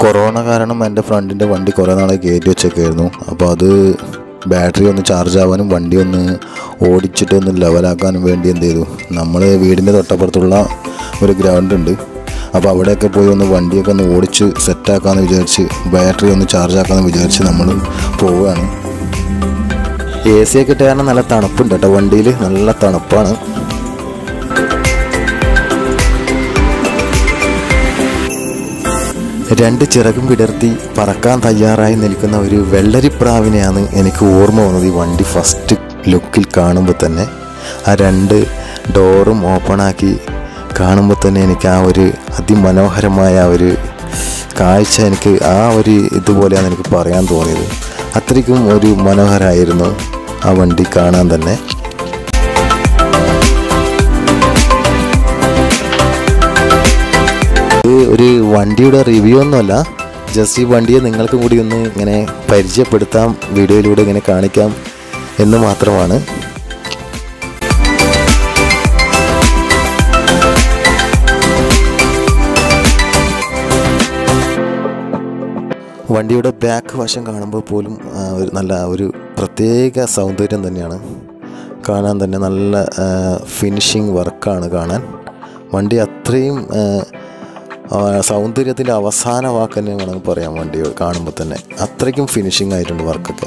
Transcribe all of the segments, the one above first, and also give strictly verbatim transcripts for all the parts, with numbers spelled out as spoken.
Corona കാരണം എൻ്റെ ഫ്രണ്ടിൻ്റെ വണ്ടി കുറേ നാളെ കയറ്റി വെച്ചൊക്കെയായിരുന്നു. അപ്പോൾ അത് ബാറ്ററി ഒന്ന് ചാർജ് ആവാനും വണ്ടി ഒന്ന് ഓടിച്ചിട്ട് ഒന്ന് ലെവലാക്കാനും വേണ്ടി എന്ത് ചെയ്തു, നമ്മൾ വീടിൻ്റെ തൊട്ടപ്പുറത്തുള്ള ഒരു ഗ്രൗണ്ട് ഉണ്ട്. അപ്പോൾ അവിടെയൊക്കെ പോയി ഒന്ന് വണ്ടിയൊക്കെ ഒന്ന് ഓടിച്ച് സെറ്റാക്കാമെന്ന് വിചാരിച്ച്, ബാറ്ററി ഒന്ന് ചാർജ് ആക്കാമെന്ന് വിചാരിച്ച് നമ്മൾ പോവുകയാണ്. എ സി ഒക്കെ ഇട്ട് കാരണം നല്ല തണുപ്പുണ്ട് കേട്ടോ, വണ്ടിയിൽ നല്ല തണുപ്പാണ്. രണ്ട് ചിറകും വിടർത്തി പറക്കാൻ തയ്യാറായി നിൽക്കുന്ന ഒരു വെള്ളരിപ്രാവിനെയാണ് എനിക്ക് ഓർമ്മ വന്നത് ഈ വണ്ടി ഫസ്റ്റ് ലുക്കിൽ കാണുമ്പോൾ തന്നെ. ആ രണ്ട് ഡോറും ഓപ്പണാക്കി കാണുമ്പോൾ തന്നെ എനിക്ക് ആ ഒരു അതിമനോഹരമായ ഒരു കാഴ്ച എനിക്ക് ആ ഒരു ഇതുപോലെയാണ് എനിക്ക് പറയാൻ തോന്നിയത്. അത്രയ്ക്കും ഒരു മനോഹരമായിരുന്നു ആ വണ്ടി കാണാൻ തന്നെ. ഇത് ഒരു വണ്ടിയുടെ റിവ്യൂ ഒന്നുമല്ല, ജസ്റ്റ് ഈ വണ്ടിയെ നിങ്ങൾക്കും കൂടി ഒന്ന് ഇങ്ങനെ പരിചയപ്പെടുത്താം, വീഡിയോയിലൂടെ ഇങ്ങനെ കാണിക്കാം എന്ന് മാത്രമാണ്. വണ്ടിയുടെ ബാക്ക് വശം കാണുമ്പോൾ പോലും ഒരു നല്ല ഒരു പ്രത്യേക സൗന്ദര്യം തന്നെയാണ് കാണാൻ തന്നെ. നല്ല ഫിനിഷിങ് വർക്കാണ് കാണാൻ. വണ്ടി അത്രയും സൗന്ദര്യത്തിൻ്റെ അവസാന വാക്ക് തന്നെ വേണമെങ്കിൽ പറയാം. വണ്ടി കാണുമ്പോൾ തന്നെ അത്രയ്ക്കും ഫിനിഷിങ് ആയിട്ടുണ്ട് വർക്കൊക്കെ.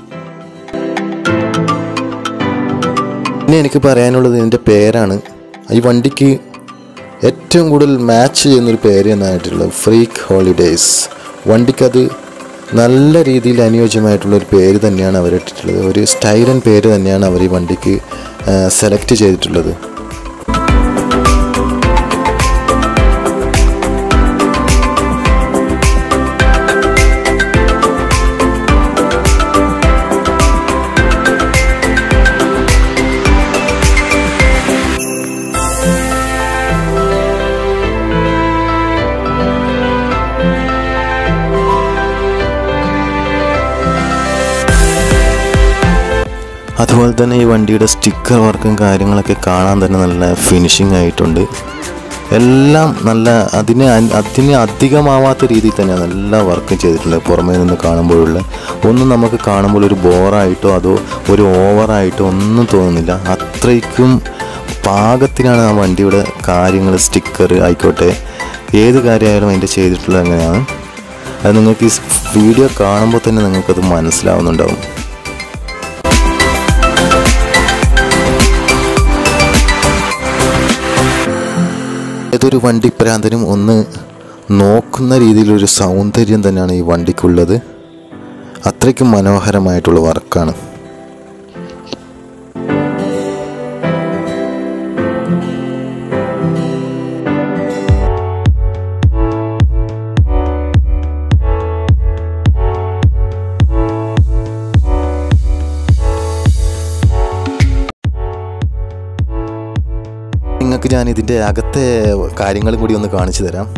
പിന്നെ എനിക്ക് പറയാനുള്ളത് ഇതിൻ്റെ പേരാണ്. ഈ വണ്ടിക്ക് ഏറ്റവും കൂടുതൽ മാച്ച് ചെയ്യുന്നൊരു പേര് എന്നായിട്ടുള്ളത് ഫ്രീക്ക് ഹോളിഡേയ്സ്. വണ്ടിക്കത് നല്ല രീതിയിൽ അനുയോജ്യമായിട്ടുള്ളൊരു പേര് തന്നെയാണ് അവരിട്ടിട്ടുള്ളത്. ഒരു സ്റ്റൈലൻ പേര് തന്നെയാണ് അവർ ഈ വണ്ടിക്ക് സെലക്ട് ചെയ്തിട്ടുള്ളത്. അതുപോലെ തന്നെ ഈ വണ്ടിയുടെ സ്റ്റിക്കർ വർക്കും കാര്യങ്ങളൊക്കെ കാണാൻ തന്നെ നല്ല ഫിനിഷിംഗ് ആയിട്ടുണ്ട്. എല്ലാം നല്ല അതിന് അതിന് അധികമാവാത്ത രീതിയിൽ തന്നെയാണ് എല്ലാ വർക്കും ചെയ്തിട്ടുള്ളത്. പുറമേ നിന്ന് കാണുമ്പോഴുള്ള ഒന്നും നമുക്ക് കാണുമ്പോൾ ഒരു ബോറായിട്ടോ അതോ ഒരു ഓവറായിട്ടോ ഒന്നും തോന്നുന്നില്ല. അത്രയ്ക്കും പാകത്തിനാണ് ആ വണ്ടിയുടെ കാര്യങ്ങൾ, സ്റ്റിക്കർ ആയിക്കോട്ടെ ഏത് കാര്യമായാലും അതിൻ്റെ ചെയ്തിട്ടുള്ളത് അങ്ങനെയാണ്. അത് നിങ്ങൾക്ക് ഈ വീഡിയോ കാണുമ്പോൾ തന്നെ നിങ്ങൾക്കത് മനസ്സിലാവുന്നുണ്ടാവും. ഏതൊരു വണ്ടിപ്രാന്തനും ഒന്ന് നോക്കുന്ന രീതിയിലൊരു സൗന്ദര്യം തന്നെയാണ് ഈ വണ്ടിക്കുള്ളത്. അത്രയ്ക്കും മനോഹരമായിട്ടുള്ള വർക്കാണ്. നിങ്ങൾക്ക് ഞാൻ ഇതിൻ്റെ അകത്തെ കാര്യങ്ങളും കൂടി ഒന്ന് കാണിച്ചു തരാം.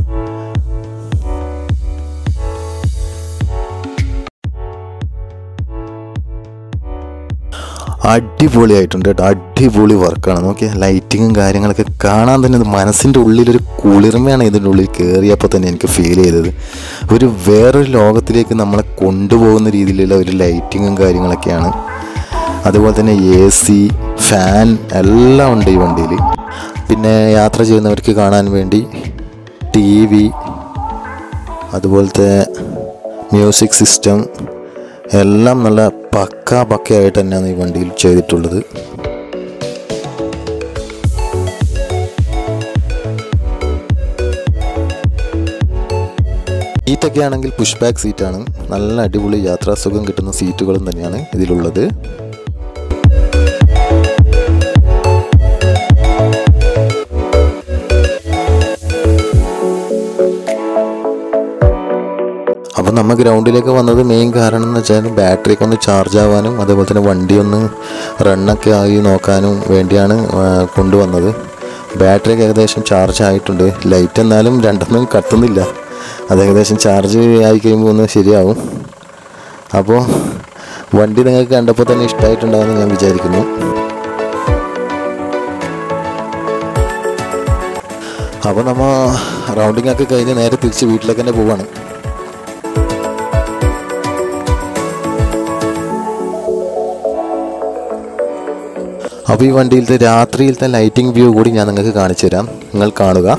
അടിപൊളിയായിട്ടുണ്ട് കേട്ടോ, അടിപൊളി വർക്കാണ്. നോക്കിയാൽ ലൈറ്റിങ്ങും കാര്യങ്ങളൊക്കെ കാണാൻ തന്നെ മനസ്സിൻ്റെ ഉള്ളിലൊരു കുളിർമയാണ് ഇതിൻ്റെ ഉള്ളിൽ കയറിയപ്പോൾ തന്നെ എനിക്ക് ഫീൽ ചെയ്തത്. ഒരു വേറൊരു ലോകത്തിലേക്ക് നമ്മളെ കൊണ്ടുപോകുന്ന രീതിയിലുള്ള ഒരു ലൈറ്റിങ്ങും കാര്യങ്ങളൊക്കെയാണ്. അതുപോലെ തന്നെ എ സി, ഫാൻ എല്ലാം ഉണ്ട് ഈ വണ്ടിയിൽ. പിന്നെ യാത്ര ചെയ്യുന്നവർക്ക് കാണാൻ വേണ്ടി ടി വി, അതുപോലത്തെ മ്യൂസിക് സിസ്റ്റം എല്ലാം നല്ല പക്ക പക്കയായിട്ട് തന്നെയാണ് ഈ വണ്ടിയിൽ ചെയ്തിട്ടുള്ളത്. സീറ്റൊക്കെ ആണെങ്കിൽ പുഷ് ബാക്ക് സീറ്റാണ്. നല്ല അടിപൊളി യാത്രാസുഖം കിട്ടുന്ന സീറ്റുകളും തന്നെയാണ് ഇതിലുള്ളത്. അപ്പോൾ നമ്മൾ ഗ്രൗണ്ടിലേക്ക് വന്നത് മെയിൻ കാരണം എന്ന് വെച്ചാൽ ബാറ്ററിയൊക്കെ ഒന്ന് ചാർജ് ആവാനും അതുപോലെ തന്നെ വണ്ടി ഒന്ന് റണ്ണൊക്കെ ആയി നോക്കാനും വേണ്ടിയാണ് കൊണ്ടുവന്നത്. ബാറ്ററിയൊക്കെ ഏകദേശം ചാർജ് ആയിട്ടുണ്ട്. ലൈറ്റ് എന്നാലും രണ്ടൊന്നും കത്തുന്നില്ല. അത് ഏകദേശം ചാർജ് ആയി കഴിയുമ്പോൾ ഒന്ന് ശരിയാവും. അപ്പോൾ വണ്ടി നിങ്ങൾക്ക് കണ്ടപ്പോൾ തന്നെ ഇഷ്ടമായിട്ടുണ്ടാകുമെന്ന് ഞാൻ വിചാരിക്കുന്നു. അപ്പോൾ നമ്മൾ റൗണ്ടിങ് ഒക്കെ കഴിഞ്ഞ് നേരെ തിരിച്ച് വീട്ടിലേക്ക് തന്നെ പോവാണ്. അപ്പോൾ ഈ വണ്ടിയിലത്തെ രാത്രിയിലത്തെ ലൈറ്റിംഗ് വ്യൂ കൂടി ഞാൻ നിങ്ങൾക്ക് കാണിച്ചു തരാം, നിങ്ങൾ കാണുക.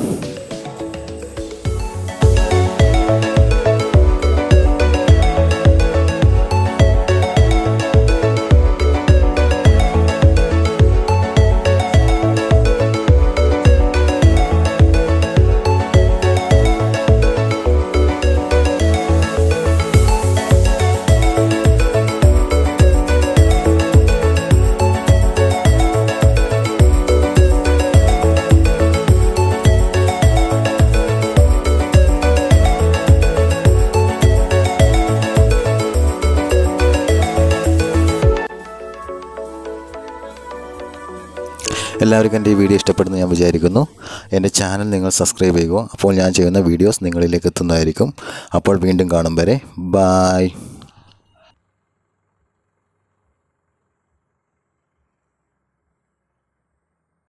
എല്ലാവർക്കും എൻ്റെ ഈ വീഡിയോ ഇഷ്ടപ്പെടുന്നു ഞാൻ വിചാരിക്കുന്നു. എൻ്റെ ചാനൽ നിങ്ങൾ സബ്സ്ക്രൈബ് ചെയ്യുക. അപ്പോൾ ഞാൻ ചെയ്യുന്ന വീഡിയോസ് നിങ്ങളിലേക്ക് എത്തുന്നതായിരിക്കും. അപ്പോൾ വീണ്ടും കാണും വരെ ബായ്.